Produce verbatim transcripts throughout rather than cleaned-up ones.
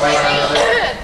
Right hand of it.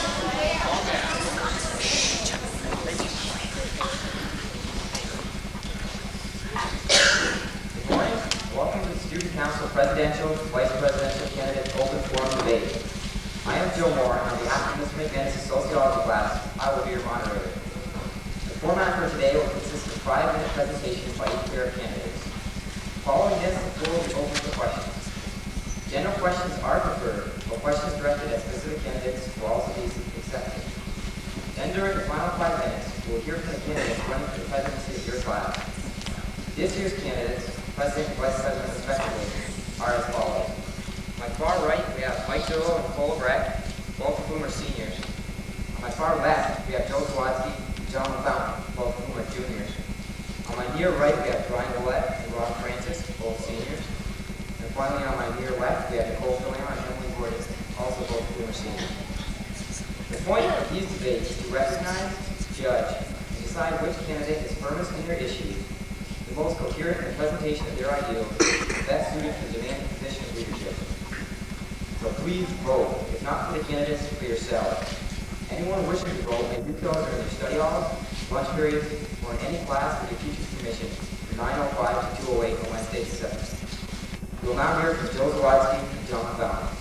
Good morning. Welcome to the Student Council Presidential, Vice Presidential Candidate Open Forum Debate. I am Joe Moore, and on behalf of Miz McManus' sociology class, I will be your moderator. The format for today will consist of five-minute presentations by each pair of candidates. Following this, the floor will be open for questions. General questions are preferred, but questions directed at specific candidates will also be accepted. Then during the final five minutes, we will hear from the candidates running for the presidency of your class. This year's candidates, President and Vice President respectively, are as follows. On my far right, we have Mike Zillow and Cole Breck, both of whom are seniors. On my far left, we have Joe Zawadsky and John Fountain, both of whom are juniors. On my near right, we have Brian Willett and Ron Francis, both seniors. And finally, on my near left, we have Nicole Fillion and Emily Gordon, also both of whom are seniors. The point of these debates is to recognize, judge, and decide which candidate is firmest in their issues, the most coherent in the presentation of their ideals, and best suited for the demanding position of leadership. So please vote, if not for the candidates, for yourselves. Anyone wishing to vote may do so during their study hours, lunch periods, or in any class with your teacher's permission from nine oh five to two oh eight on Wednesday the seventh. We will now hear from Joe Zawadsky and John Fountain.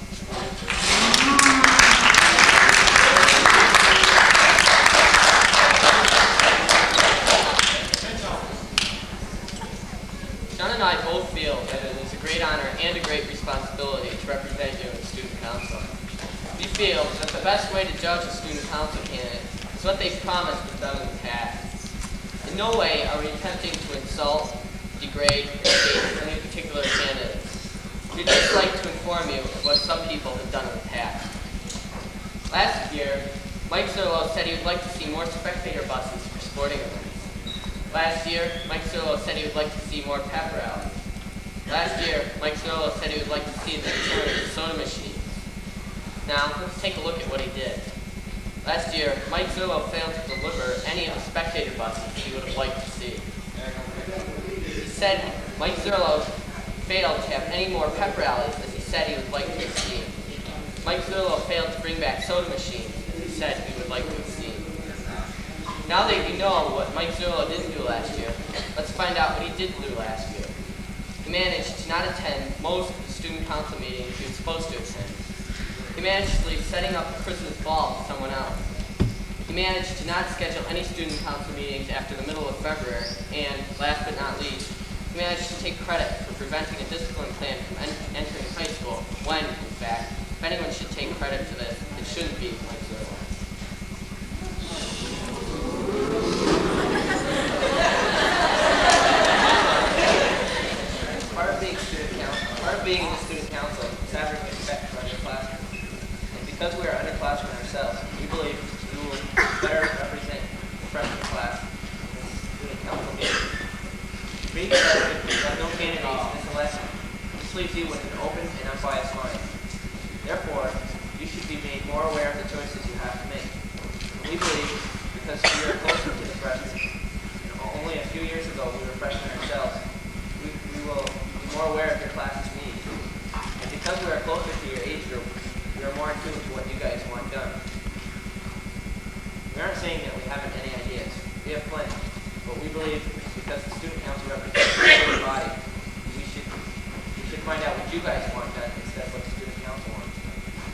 John and I both feel that it is a great honor and a great responsibility to represent you in Student Council. We feel that the best way to judge a Student Council candidate is what they've promised with them in the past. In no way are we attempting to insult, degrade, or debate any particular candidate. We'd just like to inform you of what some people have done in the past. Last year, Mike Zillow said he would like to see more spectator buses for sporting events. Last year, Mike Zillow said he would like to see more pep rallies. Last year, Mike Zillow said he would like to see the return of soda machines. Now, let's take a look at what he did. Last year, Mike Zillow failed to deliver any of the spectator buses he would have liked to see. He said Mike Zillow failed to have any more pep rallies as he said he would like to see. Mike Zillow failed to bring back soda machines as he said he would like to see. Now that you know what Mike Zillow didn't do last year, let's find out what he did do last year. He managed to not attend most of the student council meetings he was supposed to attend. He managed to leave setting up a Christmas ball to someone else. He managed to not schedule any student council meetings after the middle of February, and last but not least, he managed to take credit for preventing a discipline plan from en entering high school, when, in fact, if anyone should take credit for this, it shouldn't be Mike Zillow. Part of being student council, part of being in the student council is having respect for underclassmen. And because we are underclassmen ourselves, we believe we will better represent the freshman class in the student council meeting. Being president, you have no candidates in this election. This leaves you with an open and unbiased mind. Therefore, you should be made more aware of the choices you have to make. We believe, because we are closer to the freshmen, and only a few years ago we were freshmen ourselves, we, we will be more aware of your class's needs. And because we are closer to your age group, we are more attuned to what you guys want done. We aren't saying that we haven't any ideas. We have plenty. But we believe because the student council represents the student body, we should, we should find out what you guys want done instead of what the student council wants done.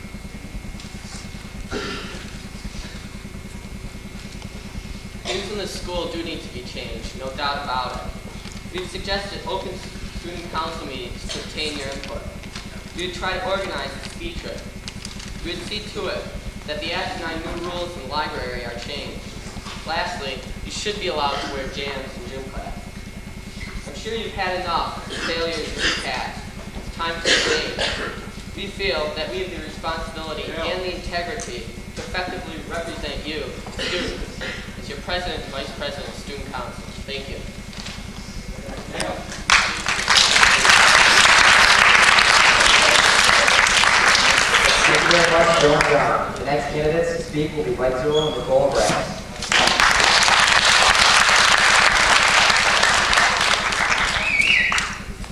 Things in the school do need to be changed, no doubt about it. We've suggested open student council meetings to obtain your input. We would try to organize a speed trip. We would see to it that the asinine new rules in the library are changed. Lastly, you should be allowed to wear jams in gym class. I'm sure you've had enough of the failures of the past. It's time to change. We feel that we have the responsibility and the integrity to effectively represent you, students, as your president and vice president of student council. Thank you. Thank you very much, Joe and John. The next candidates to speak will be Mike Zillow and Nicole Breck.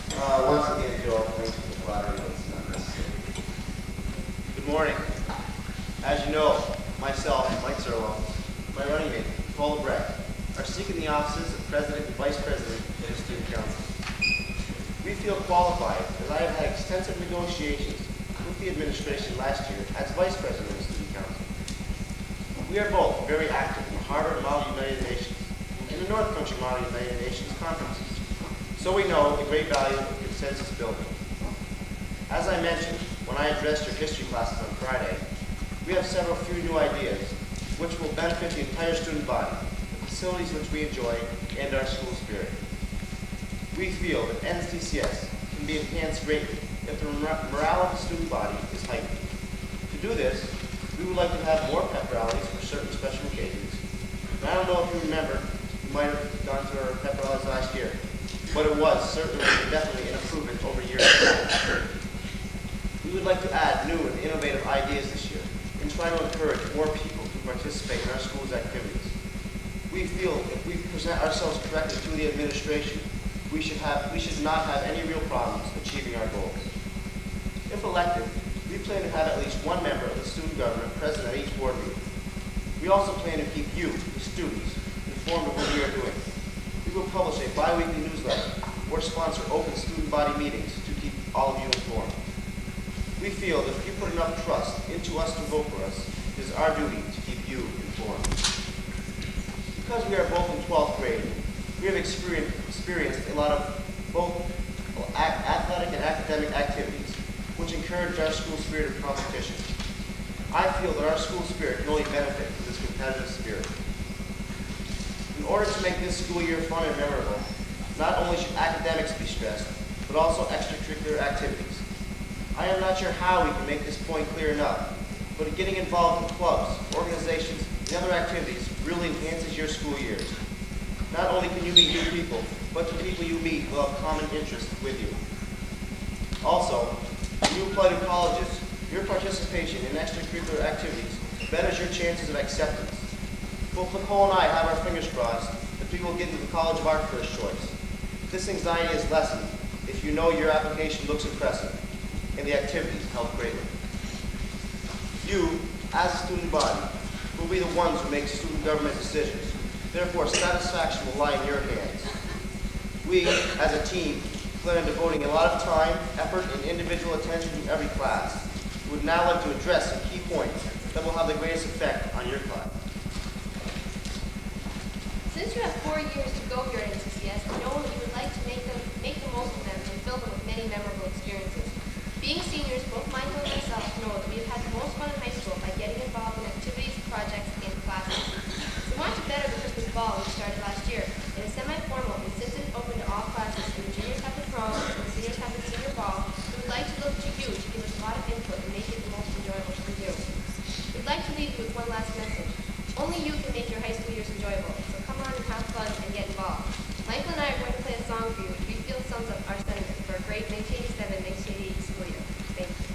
Good morning. As you know, myself, Mike Zerlo, my running mate, Paul Brecht, are seeking the offices of President and Vice President of the Student Council. We feel qualified as I have had extensive negotiations with the administration last year as Vice President of the Student Council. We are both very active in the Harvard Model United Nations and the North Country Model United Nations conferences, so we know the great value of consensus building. As I mentioned when I addressed your history classes on Friday, we have several few new ideas which will benefit the entire student body, the facilities which we enjoy, and our school spirit. We feel that N C C S can be enhanced greatly if the morale of the student body is heightened. To do this, we would like to have more pep rallies for certain special occasions. And I don't know if you remember, you might have gone to our pep rallies last year, but it was certainly and definitely an improvement over years ago. We would like to add new and innovative ideas this year and try to encourage more people to participate in our school's activities. We feel if we present ourselves correctly to the administration, we should, have, we should not have any real problems achieving our goals. If elected, we plan to have at least one member of the student government present at each board meeting. We also plan to keep you, the students, informed of what we are doing. We will publish a bi-weekly newsletter or sponsor open student body meetings to keep all of you informed. We feel that if you put enough trust into us to vote for us, it is our duty to keep you informed. Because we are both in twelfth grade, we have experienced, experienced a lot of both athletic and academic activities, which encourage our school spirit of competition. I feel that our school spirit can only benefit from this competitive spirit. In order to make this school year fun and memorable, not only should academics be stressed, but also extracurricular activities. I am not sure how we can make this point clear enough, but getting involved in clubs, organizations, and other activities really enhances your school years. Not only can you meet new people, but the people you meet will have common interests with you. Also, when you apply to colleges, your participation in extracurricular activities betters your chances of acceptance. Both Nicole and I have our fingers crossed that we will get into the college of our first choice. This anxiety is lessened if you know your application looks impressive and the activities help greatly. You, as a student body, will be the ones who make student government decisions. Therefore, satisfaction will lie in your hands. We, as a team, plan on devoting a lot of time, effort, and individual attention to every class. We would now like to address some key points that will have the greatest effect on your class. Since you have four years to go here at N C C S, I know you would like to make them make the most of them and fill them with many memorable experiences. Being seniors, both Michael and myself know that we have had the most fun in high school by getting involved in activities, projects, and classes. We want to better the Christmas ball we started last year. It is semi-formal and since it's open to all classes and the juniors have the prom and the seniors have the senior ball, we would like to look to you to give us a lot of input and make it the most enjoyable for you. We'd like to leave you with one last message. Only you can make your high school years enjoyable, so come on and have fun and get involved. Michael and I are going to play a song for you which we feel sums up our sentiment for a great nineteen eighty-seven nineteen eighty-eight school year. Thank you.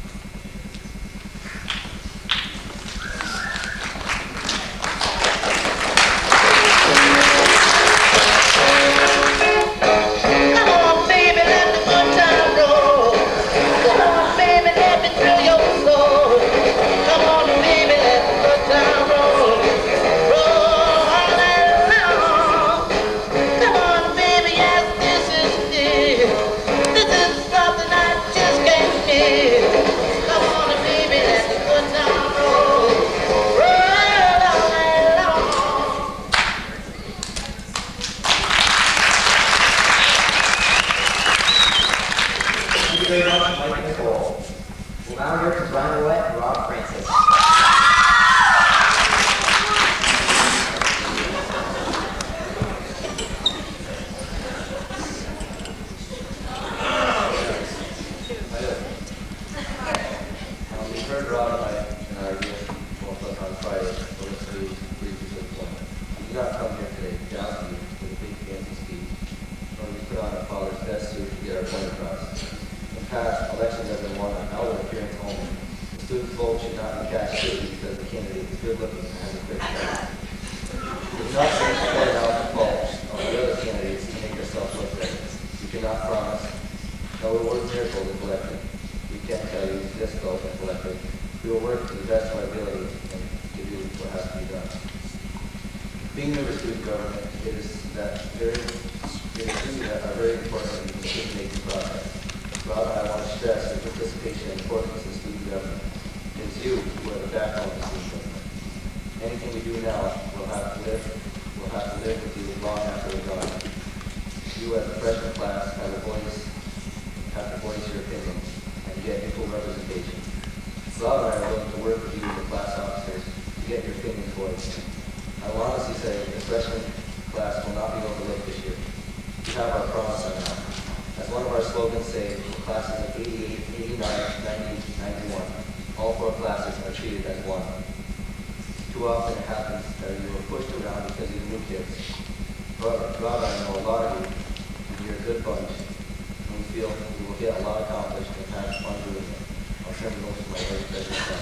We We will work to the best of our ability and to do what has to be done. Being new to student government, it is that very, it is things that are very important in the decision-making process. Rob and I want to stress the participation and importance of student government. It is you who are the backbone of student government. Anything we do now will have to live, will have to live with you long after we're gone. You as a freshman class have a voice, have to voice your opinion and get equal representation. Rob and I are willing to work with you, the class officers, to get your opinions voiced. I will honestly say the freshman class will not be overlooked this year. You have our promise on that. As one of our slogans say, the classes of eighty-eight, eighty-nine, ninety, ninety-one, all four classes are treated as one. Too often it happens that you are pushed around because you're new kids. However, Rob and I know a lot of you, and you're a good bunch, and we feel we will get a lot accomplished and have fun doing it. I'll turn it over to my vice president.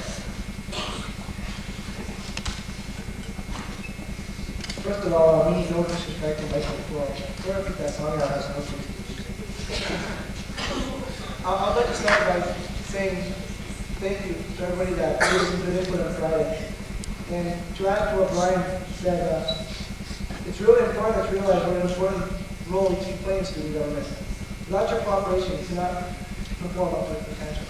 First of all, I mean no disrespect to Michael Floyd. Whoever put that song out has no place to be. I'd like to start by saying thank you to everybody that listened to the input on Friday. And to add to what Brian said, uh, it's really important to realize what an important role you keep playing in student government. Without your cooperation, it's not perform up to its potential.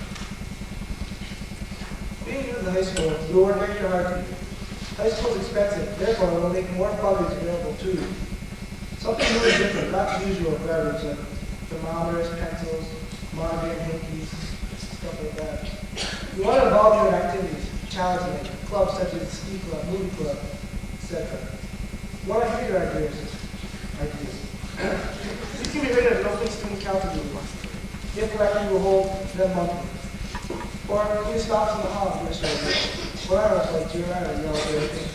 Being new to the high school, you will work extra hard. High school is expensive, therefore it will make more products available to you. Something new and different, not usual for average, like thermometers, pencils, monitoring hankies, stuff like that. You want to involve you in activities, challenging it, clubs such as ski club, movie club, et cetera. You want to hear your ideas. ideas. These can be rated as an open student council meeting. If elected, you will hold them monthly. Or you stop in the hall and do a show. What I was like, you're right, you know, everything.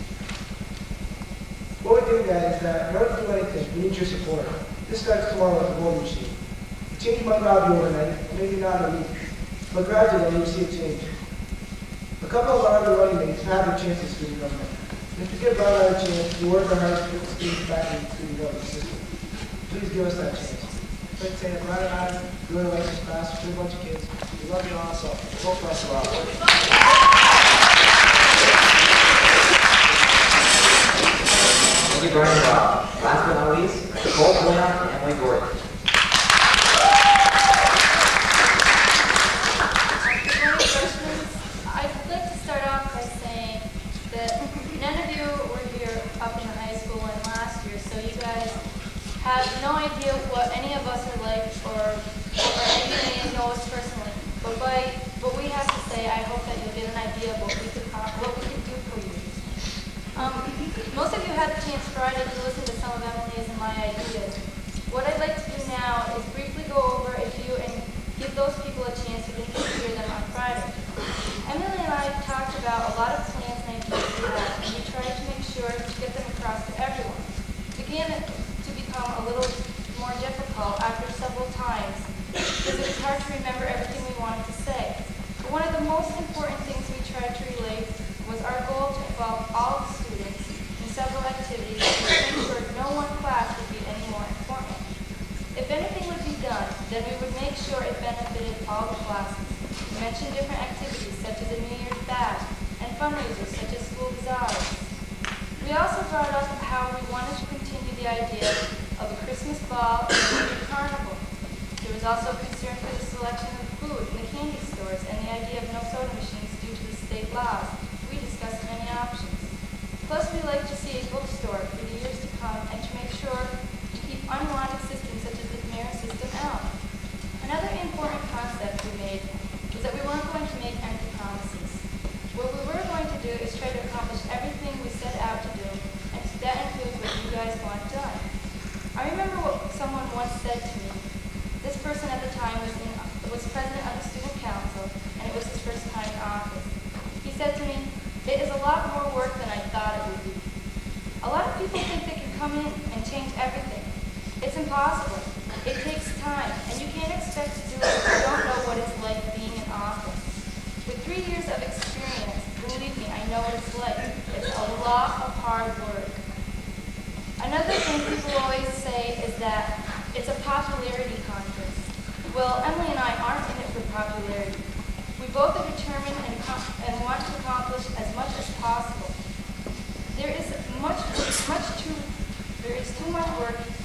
What we're getting at is that in order to do anything, we need your support. This starts tomorrow with the voting machine. The change might not be overnight, maybe not in a week, but gradually you'll see a change. A couple of our other running mates have a chance in student government. And if you give Brian and I a chance, we work our hardest to put the students back in the student government system. Please give us that chance. I'd like to say that Brian and I, doing a license class, we're a bunch of kids. We love you all, so vote for us a lot. Thank you, Brian and Rob. Last but not least, Cole Boyan and Emily Gordon. Good morning, freshmen. I'd like to start off by saying that none of you were here up in the high school one last year, so you guys have no idea what any of us are like, or, or any of you know us personally. But by what we have to say, I hope that you'll get an idea of what we could, what we could do for you. Um, most of you had the chance Friday to listen to some of Emily's and my ideas. What I'd like to do now is briefly go over a few and give those people a chance who didn't hear them on Friday. Emily and I talked about a lot of plans and ideas we had, and we tried to make sure to get them across to everyone. It began to become a little more difficult after several times, because it was hard to remember everything we wanted to say. But one of the most important things we tried to relate was our goal to involve all the students in several activities to make sure no one class would be any more important. If anything would be done, then we would make sure it benefited all the classes. We mentioned different activities such as a New Year's bash and fundraisers such as school bazaars. We also brought up how we wanted to continue the idea of a Christmas ball and a New Year carnival. There was also concern for the selection of food in the candy stores and the idea of no soda machines due to the state laws. We discussed many options. Plus, we like to see a bookstore for the years to come and to make sure to keep unwanted systems such as the mirror system out. Another important concept we made was that we weren't going to make empty promises. What we were going to do is try to accomplish everything we set out to do, and that includes what you guys want done. I remember what someone once said to me. This person at the time was, in, was president of the student council, and it was his first time in office. He said to me, "It is a lot more work than I thought it would be." A lot of people think they can come in and change everything. It's impossible. It takes time, and you can't expect to do it if you don't know what it's like being in office. With three years of experience, believe me, I know what it's like. It's a lot of hard work. Another thing people always say is that it's a popularity contest. Well, Emily and I aren't in it for popularity. We both are determined and,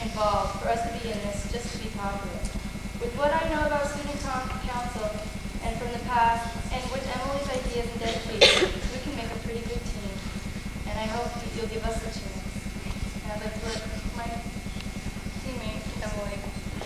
involved for us to be in this just to be popular. With what I know about student coun- council and from the past, and with Emily's ideas and dedication, we can make a pretty good team. And I hope that you'll give us a chance. And I'd like to work with my teammate, Emily.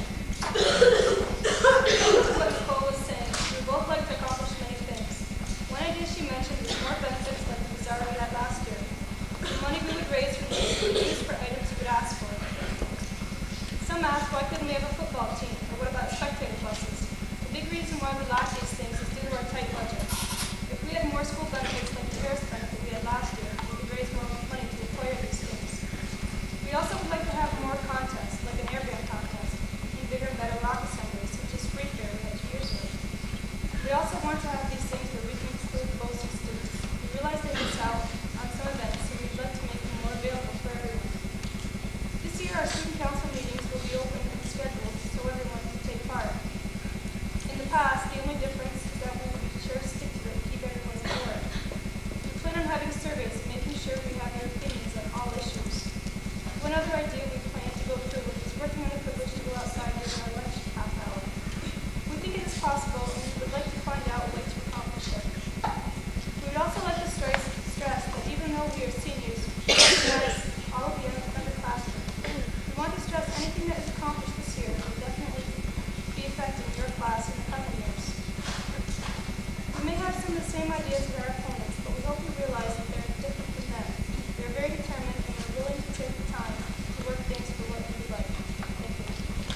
What Nicole was saying, we both like to accomplish many things. One idea she mentioned was more benefits like the bazaar we had last year. The money we would raise from this would be used for items we would ask for. Some asked why couldn't we have a football team, or what about spectator buses? The big reason why we lack these things is due to our tight budget. If we had more school benefits like the Harris benefit we had last year, we could raise more money to acquire these things. We also would like to have more contests, like an air gun contest, and bigger and better rock assemblies, such as Free Fair we had two years ago. We also want to have these things where we can exclude most students. We realize they miss out on some events, so we'd like to make them more available for everyone. This year, our student council meetings will be open and scheduled so everyone can take part. In the past, the only difference is that we will be sure to stick to it and keep everyone informed. We plan on having surveys and making sure we have your opinions on all issues. One other idea we plan to go through is working on the privilege to go outside during our lunch half hour. We think it is possible, and we would like to find out a way to accomplish it. We would also like to stress, stress that even though we are seniors, we recognize all of the underclassmen. We want to stress anything that is accomplished this year will definitely be affecting your class in the coming years. We may have some of the same ideas as our opponents, but we hope you realize that they are different from them. They are very determined and are willing to take the time to work things for what we would like. Thank you.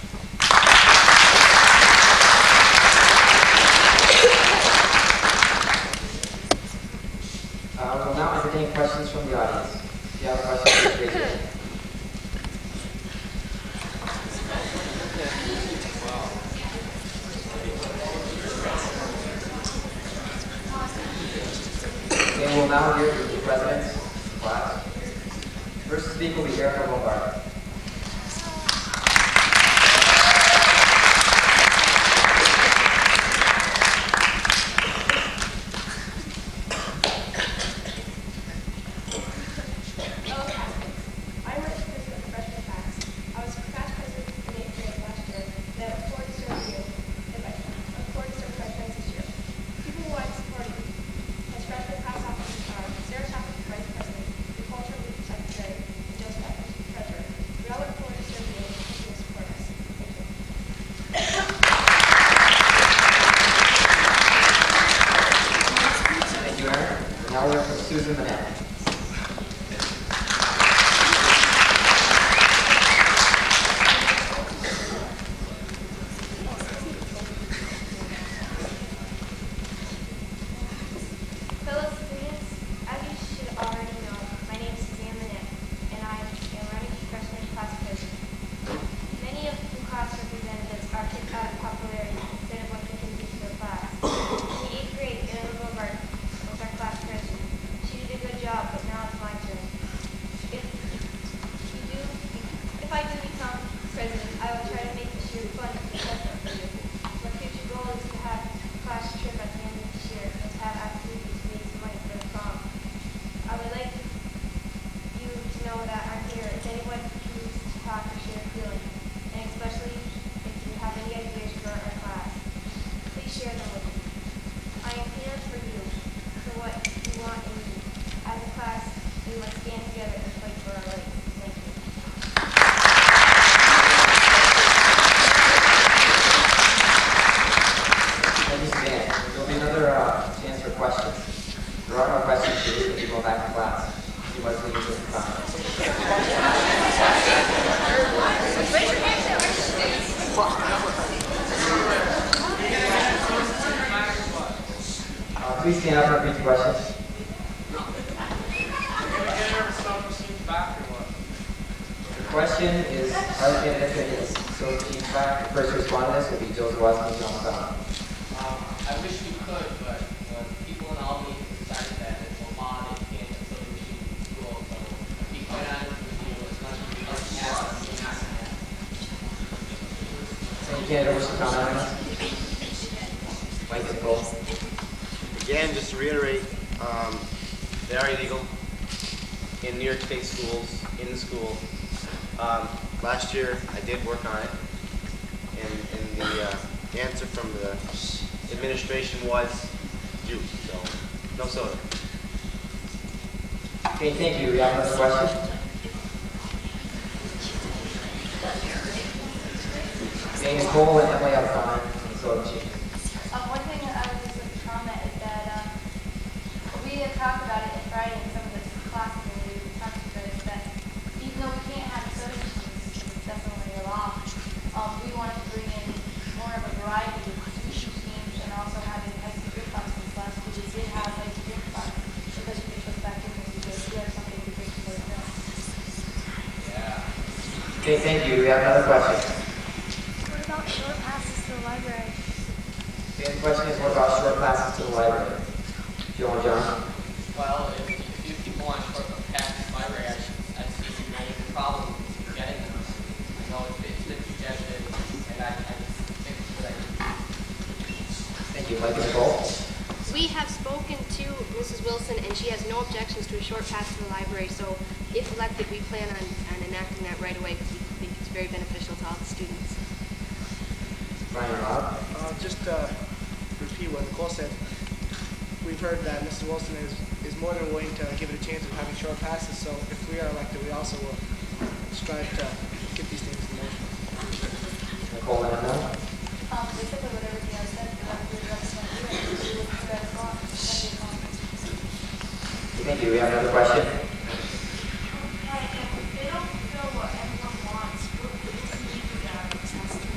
Uh, we'll now entertain questions from the audience. If you have a question, please raise your hand. Okay, we'll now hear from the president's class. First to speak will be Erica Lombard. I worked for the freshman class. I was class president in eighth grade last year, and I look forward to serving you. And I look forward to serving my friends this year. People who I support you. As freshman class officers are Sarah Chapman, vice president, Nicole Shirley, secretary, and Joseph Evans, treasurer. We all look forward to serving you and you will support us. Thank you. Thank you, Aaron. Now we're from Susan Manette. Fellow students, as you should already know, my name is Suzanne Manette, and I am running for freshman class president. Many of the class representatives are kicked out of popularity instead of what they can do to their class. In the eighth grade, Anna Bogart was our class president. She did a good job, but now it's my turn. If you do, if I do become president, I will try to make this year fun and successful for you. My future goal is to have a class trip at the end of this year and to have activities to raise money for the prom. I would like you to know that I'm here if anyone needs to talk or share feelings, and especially if you have any ideas for our class. Please share them with me. I am here for you, for what you want and need. As a class, we must stand together and fight for our rights. Thank you. Thank you, Suzanne. There'll be another uh, chance for questions. There are no questions for you if you go back to class. You must leave with some comments. Uh, please stand up and repeat the questions. The question is, are the candidates going to get so teams back? The first to respond to this will be Joseph Watson and John McDonald. Um, I wish we could, but uh, people in Albany decided that it's a law that you can't facilitate machines in school. So, to be quite honest with you, as much as we'd like to have them, we're not going to have them. Any candidate wish to comment on this? Mike and Cole. Again, just to reiterate, um, they are illegal in New York State schools, in the school. Um, last year, I did work on it, and, and the uh, answer from the administration was juice, so no soda. Okay, thank you. We have another question. Okay, Nicole and Emily have a comment on the soda machine. Um, one thing that I would just like to comment is that um, we had talked about it in Friday in some of the classes, and we talked about it that even though we can't have soda machines, it's definitely a law, um, we wanted to bring in more of a variety of juice machines and also having icy drink boxes. Last year we did have icy drink boxes because we could put back in there because we have something to drink for the milk. Okay, thank you. We have another question. What about short passes to the library? Okay, the question is, what about short passes to the library? Joe and John? Well, if, if you people want short passes to the library, I, I see no problem in getting them. I know it's, it's been suggested, and I, I just think it's a good idea. Thank you. Mike and Nicole? We have spoken to Missus Wilson, and she has no objections to a short pass to the library, so if elected, we plan on, on enacting that right away because we think it's very beneficial to all the students. Brian and Rob? Uh, just uh, repeat what Nicole said. We've heard that Missus Wilson is, is more than willing to give it a chance of having short passes, so if we are elected, we also will strive to get these things in motion. Nicole and Emily? Um, basically what everything else said, that we would represent you and we would put that as law. That'd be a law. Thank you. We have another question. Hi, if they don't fulfill what everyone wants, what do you do about it?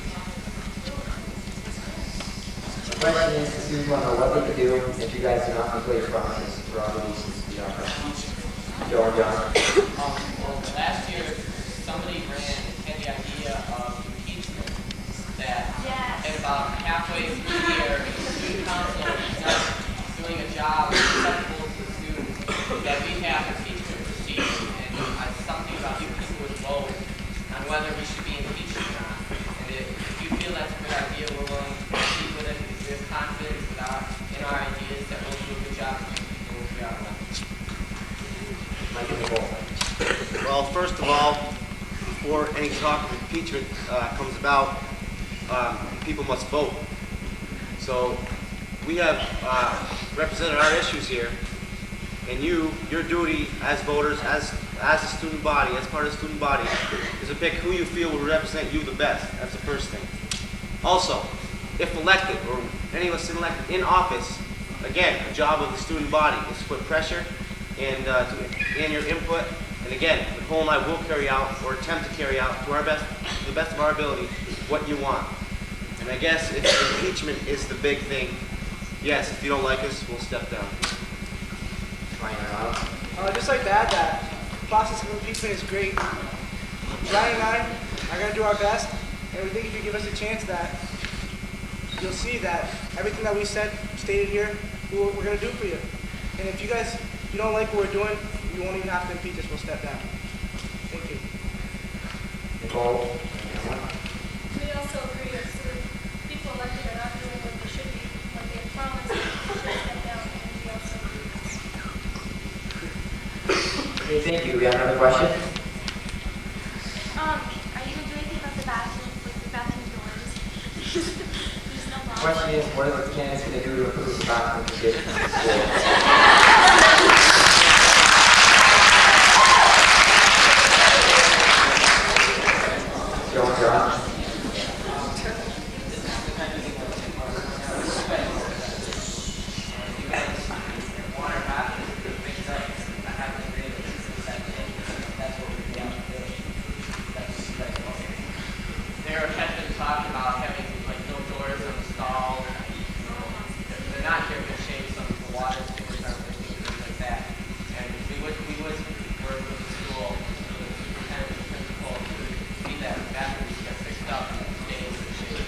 The question is, the students want to know what they can do if you guys do not fulfill your promises for obligations to the office. Joe and John? Um, well, last year, somebody ran had the idea of impeachment that Yes. and about halfway through the year, the student council is not doing a job acceptable to the students that we have impeachment procedures, and uh, something about you people would vote on whether we should be impeached or not. And if, if you feel that's a good idea, we're willing to proceed with it because we have confidence in our, in our ideas that we'll do a good job for you people if we are elected. Mike and Nicole? Well, first of all, before any talk of impeachment uh, comes about, um, people must vote. So we have uh, represented our issues here, and you, your duty as voters, as as a student body, as part of the student body, is to pick who you feel will represent you the best. That's the first thing. Also, if elected, or any of us elected in office, again, the job of the student body is to put pressure and uh, to, and your input. And again, Nicole and I will carry out, or attempt to carry out, to our best, to the best of our ability, what you want. And I guess if impeachment is the big thing, yes, if you don't like us, we'll step down. Brian and Rob? Uh, I'd just like to add that the process of impeachment is great. Brian and I are going to do our best, and we think if you give us a chance that you'll see that everything that we said, stated here, we're, we're going to do for you. And if you guys, if you don't like what we're doing, you won't even have to impeach us, we'll step down. Thank you. Nicole? We also agree if the people elected are not doing what they should be, what they promised, they should step down, and we also agree. Okay, thank you. We have another question. Um, are you going to do anything about the bathroom, like the bathroom doors? There's no The law. question is, what are the candidates going to do to improve the bathroom conditions in the school? Joe and John? There has been talk about having like no doors on the stall. They're not here to shade some of the water stickers and things like that. And we would we would work with the school, with the superintendent, the principal, to see that the bathrooms get fixed up and stay in good shape.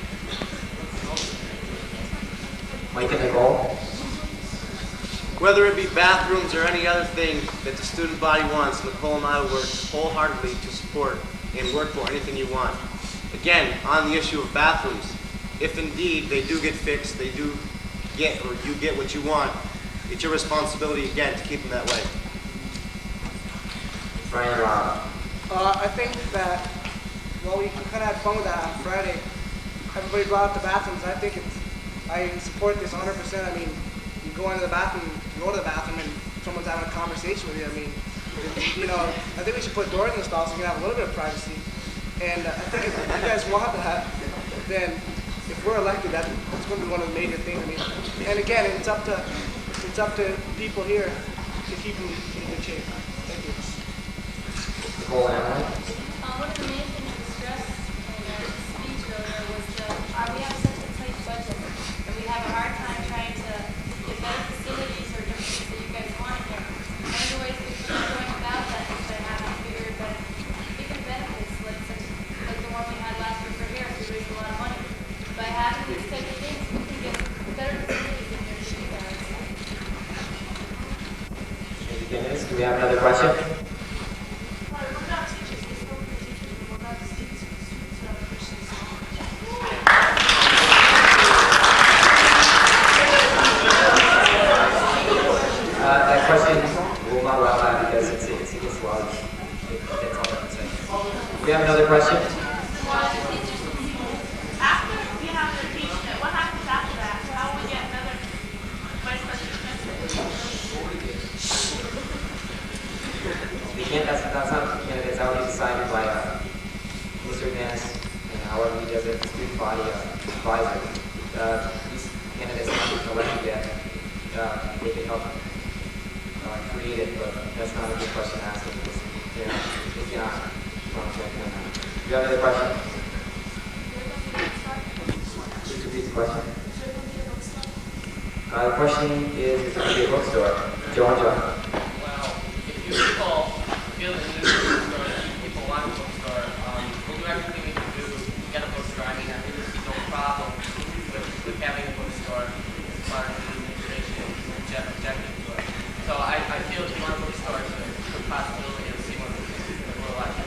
Mike and Nicole? Whether it be bathrooms or any other thing that the student body wants, Nicole and I will work wholeheartedly to support and work for anything you want. Again, on the issue of bathrooms, if indeed they do get fixed, they do get, or you get what you want, it's your responsibility again to keep them that way. Brian and Rob? Uh, I think that, well, we kind of had fun with that on Friday. Everybody brought up the bathrooms. I think it's, I support this one hundred percent. I mean, you go into the bathroom, you go to the bathroom, and someone's having a conversation with you. I mean, you know, I think we should put doors in the stall so you can have a little bit of privacy. And uh, I think if you guys want that, then if we're elected, that, that's going to be one of the major things. I mean, and again, it's up to it's up to people here to keep them in good shape. Thank you. Nicole and Emily. Um, one of the main things we stressed in our speech earlier was that uh, we have such a tight budget, and we have a hard time trying to get better facilities or different things that you guys want here. One of the ways we keep going about that is by having bigger, ben- bigger benefits, like such like the one we had last year for hair. We raised a lot of money. By having these type of things, we can get better facilities in here for you guys. Thank you, Dennis. Do we have another question? Uh, that question will not allow that because it's, it's against the law. That's all I can say. Do we have another question? After we have the impeachment, what happens after that? How will we get another vice president? They can't, that's, that's not, candidates, that will be decided by uh, Mister Dennis and however he does it, the student body uh, advisor. Uh, these candidates are not even elected yet. Uh, they can help uh, create it, but that's not a good question to ask them because they're not, they cannot contract them. Do you have another question? Please repeat the question. Uh, the question is, is there going to be a bookstore? Joe and Joe. Well, if you people feel that there's a bookstore, if people want a bookstore, um, we'll do everything we can do to get a bookstore. I mean, I really see no problem with, with having a bookstore as far as the administration is object- objective to it. So I, I feel if you want a bookstore, it's a good possibility of seeing one of the things that we're elected.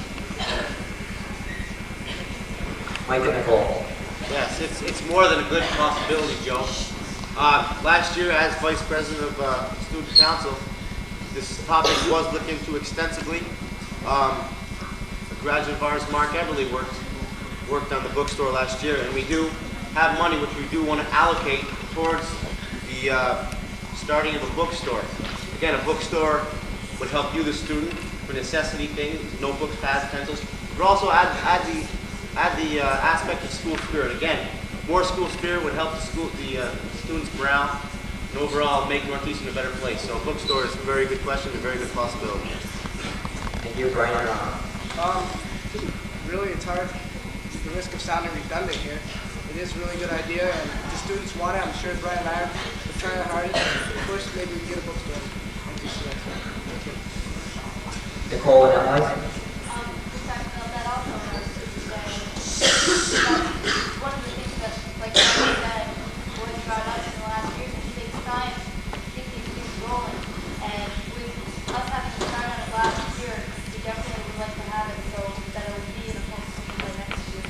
Mike and Nicole. Yes, it's, it's more than a good possibility, Joe. Uh, last year, as Vice President of uh, Student Council, this topic was looked into extensively. Um, a graduate of ours, Mark Everly, worked, worked on the bookstore last year, and we do have money which we do want to allocate towards the uh, starting of a bookstore. Again, a bookstore would help you, the student, for necessity things, notebooks, pads, pencils, but also add, add the add the uh, aspect of school spirit. Again, more school spirit would help the school, the uh, students' morale, and overall make Northeastern a better place. So, a bookstore is a very good question, a very good possibility. Thank you, Brian. Um, really, it's hard. It's the risk of sounding redundant here. It is a really good idea, and if the students want it, I'm sure Brian and I are trying our hardest. Of course, maybe we can get a bookstore. Thank you. Nicole and Emily. Um, we talked about that also in our student day. That's one of the things that, like I said, was brought up in the last year. It takes time to get these things rolling, and we, us having to start on it last year, we definitely would like to have it so that it would be in a full swing by next year.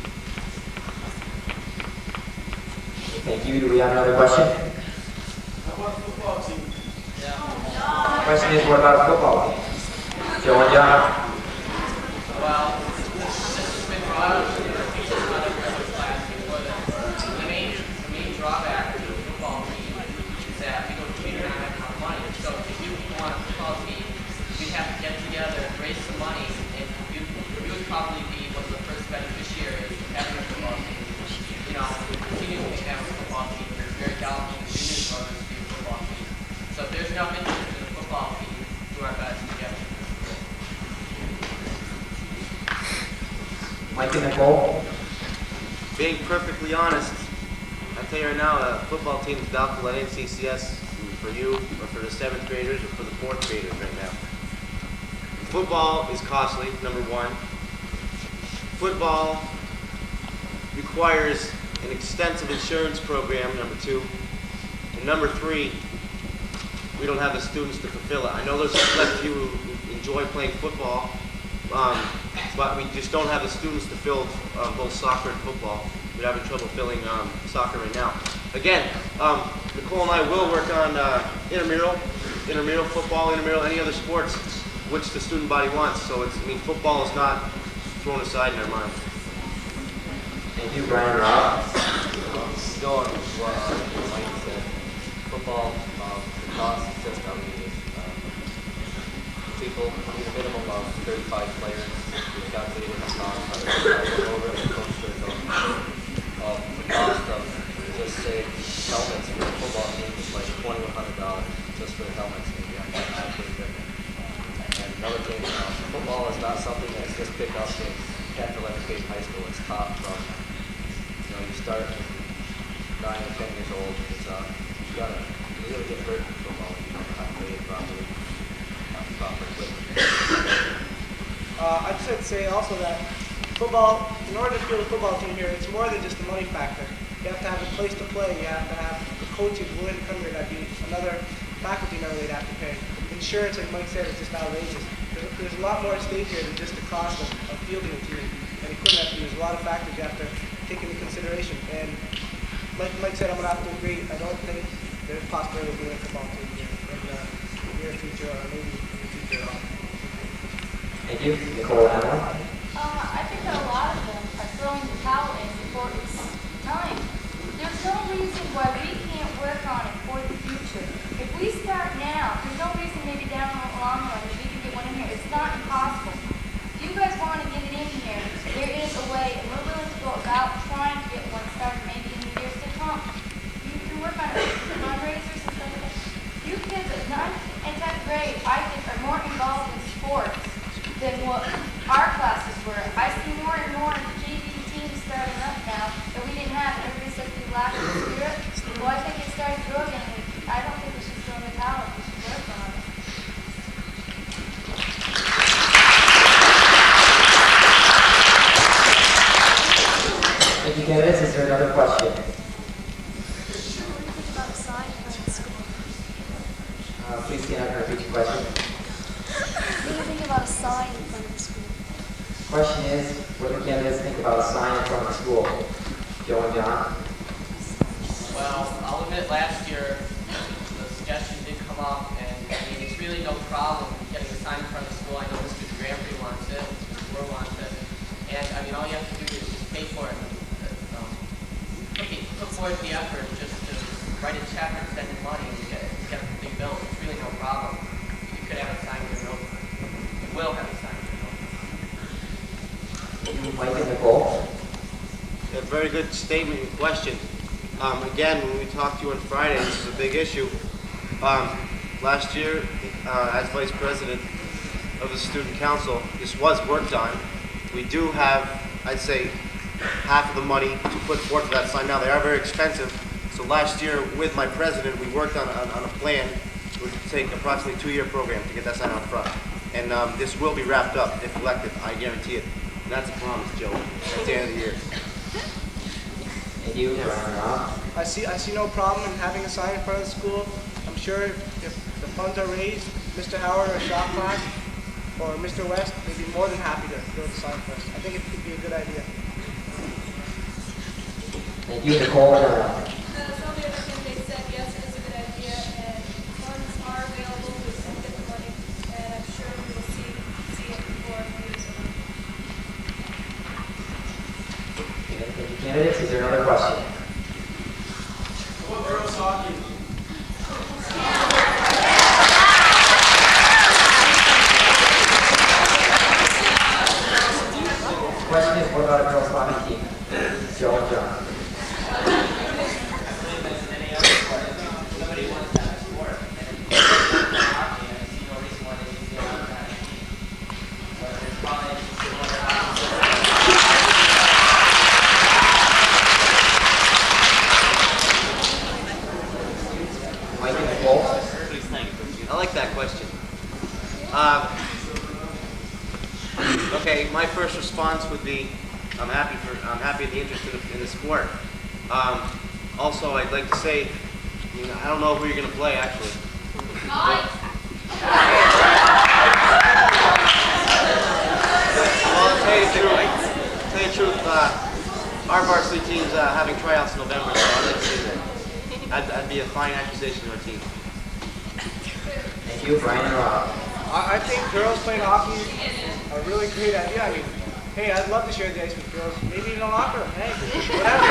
Thank you. Do we have another question? How about a football team? The question is, what about a football team? Joe and John. Well, this has been brought up in the teachers' graduate class before that. The main, the main drawback to the football team is that we don't, we do not have enough money. So if you want a football team, we'd have to get together, raise some money, and you, you would probably be one of the first beneficiaries of having a football team. You know, continuing to have a football team. There's very doubtful the junior brothers to be a football team. So if there's enough interest in a football team, do our best to get it. Mike and Nicole. Being perfectly honest, I tell you right now, a football team is doubtful at N C C S for you, or for the seventh graders, or for the fourth graders right now. Football is costly, number one. Football requires an extensive insurance program, number two. And number three, we don't have the students to fulfill it. I know there's a select few who enjoy playing football, um, but we just don't have the students to fill um, both soccer and football. We're having trouble filling um, soccer right now. Again, um, Nicole and I will work on uh, intramural, intramural football, intramural, any other sports which the student body wants. So it's, I mean, football is not thrown aside in their mind. Thank you, Brian. Rob? Going with what uh, Mike said, football, um, the cost is just outrageous. Um, people need a minimum of thirty-five players. We've calculated the cost. I'll go over it with Coach Circle. Um, the cost of, just say, helmets for a football team is like twenty-one hundred dollars just for the helmets. Maybe I'm not actually different. And another thing, um, football is not something that's just picked up in tenth, eleventh grade high school. It's taught from, you know, you start nine or ten years old. It's uh, you gotta you really get hurt in football if you don't have to play it properly, have proper equipment. Uh, I'd just like to say also that football, in order to field a football team here, it's more than just a money factor. You have to have a place to play. You have to have the coaches willing to come here. That'd be another faculty member they'd have to pay. Insurance, like Mike said, is just outrageous. There's, there's a lot more at stake here than just the cost of, of fielding a team and equipment. There's a lot of factors you have to take into consideration. And like Mike said, I'm going to have to agree. I don't think there's a possibility of being a football team here in the near future or maybe in the future at all. Thank you. Nicole Hamel? Uh, I think that a lot of them are throwing the towel in before it's time. There's no reason why we can't work on it for the future. If we start now, there's no reason maybe down the long run that we can get one in here. It's not impossible. If you guys want to get it in here, there is a way, and we're willing to go about trying to get one started maybe in the years to come. You can work on it, fundraisers and stuff like that. You kids at ninth and tenth grade, I think, are more involved in sports than what our classes were. I see more and more J V teams starting up now that we didn't have. Everybody said we lacked the spirit. Well, I think it's starting to grow again. I don't think we should throw in the towel. We should work on it. Thank you, candidates. Is there another question? Uh, please stand up and repeat your question. What do you think about a sign in front of the school? Question is, what do the candidates think about a sign in front of the school? Joe and John? Well, I'll admit last year the suggestion did come up, and I mean, it's really no problem getting a sign in front of the school. I know Mister Grandprix wants it, Mister Moore wants it, and I mean, all you have to do is just pay for it. Um, put, the, put forth the effort just to write a check and send in money and get, get the thing built. It's really no problem. You could have a sign in your open. You will have a sign in your open. Mike and Nicole? A very good statement and question. Um, again, when we talked to you on Friday, this is a big issue. Um, last year, uh, as Vice President of the Student Council, this was worked on. We do have, I'd say, half of the money to put forth for that sign. Now, they are very expensive. So last year, with my president, we worked on, on, on a plan. It would take approximately a two-year program to get that sign out front. And um, this will be wrapped up if elected, I guarantee it. And that's a promise, Joe, at the end of the year. And you, Brian Rob? I see, I see no problem in having a sign in front of the school. I'm sure if, if the funds are raised, Mister Howard or Shop Class or Mister West, they'd be more than happy to build a sign for us. I think it could be a good idea. Thank you, Nicole. Uh, some of the other candidates said yes, it is a good idea, and funds are available. We can get the money, and I'm sure we will see see it before years ago. Thank you, candidates. Is there another question? What girls hockey? The question is, what about a girls' hockey team? Joe and John. Mike and Nicole? I like that question. Uh, okay, my first response would be, I'm happy for, I'm happy at the interest in the, in the sport. Um, also, I'd like to say, I mean, I don't know who you're going to play actually. But, well, to tell you the truth, to tell you the truth, uh, our varsity team's uh, having tryouts in November, so I'd like to see that. That'd, that'd be a fine accusation to our team. Thank you, Brian and Rob. I, I think girls playing hockey is a really great idea. I mean, hey, I'd love to share the ice with girls, maybe in a locker room. Hey, whatever.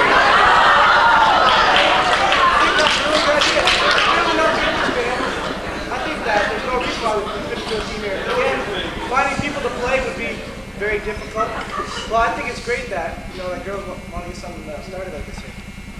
I think that's a really good idea. There's enough interest in it. I think that there's no reason why we couldn't do a team here. Again, finding people to play would be very difficult. Well, I think it's great that, you know, that girls want to get something uh, started like this here.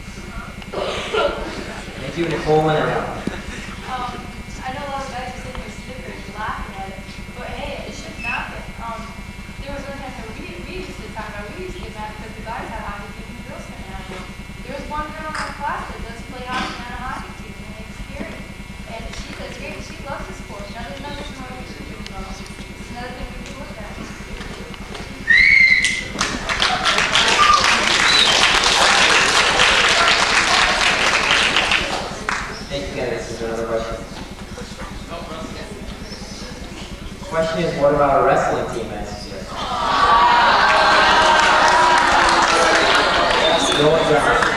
Thank you, Nicole and Al. Um, I know a lot of guys are sitting here snickering, laughing at it, but hey, it shouldn't happen. Um, there was one time that we, we used to talk about, we used to get mad because the guys had hockey team and the girls couldn't have it. There was one girl in our class that does play hockey on a hockey team, and it's scary. And she says, great, she loves the sport. Now there's another reason why we should be involved. It's another thing we can look at. Thank you, candidates. Is there another question? Question is, what about a wrestling team at N C C S? No one's asked.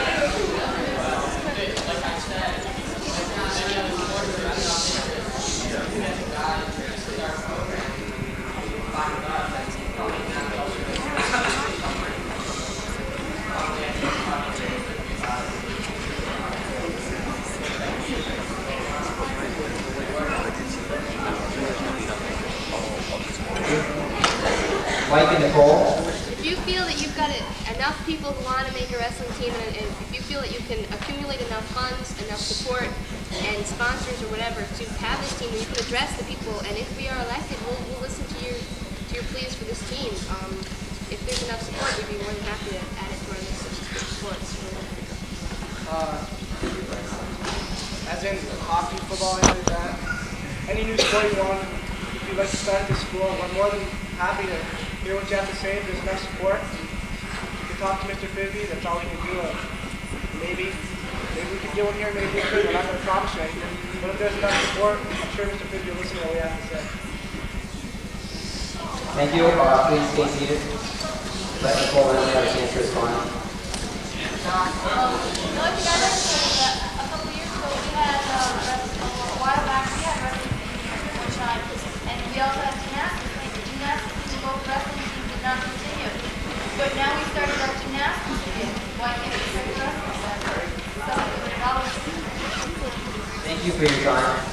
Mike and Nicole. If you feel that you've got it, enough people who want to make a wrestling team, and, and if you feel that you can accumulate enough funds, enough support, and sponsors or whatever to have this team, you can address the people, and if we are elected, we'll, we'll listen to your to your pleas for this team. Um, if there's enough support, we'd be more than happy to add it to our list of sports. Uh, as in hockey, football, anything like that. Any new sport you want, if you'd like to start at the school, we're more than happy to hear what you have to say. If there's enough support, you can talk to Mister Fibby. That's all we can do. Uh, maybe, maybe we can get one here, maybe we could. We're not going to promise you anything. But if there's enough support, I'm sure Mister Fibby will listen to what we have to say. Thank you. Uh, please stay seated. Let Nicole and have a chance to respond. Um, you know, if you guys understand that a couple of years ago we had, uh, a while back we had wrestling teams here, which I, and we also had gymnastics. And the gymnastics team, both wrestling teams did not continue. But now we started our gymnastics again. Why can't we start wrestling then? So, Thank you for your time.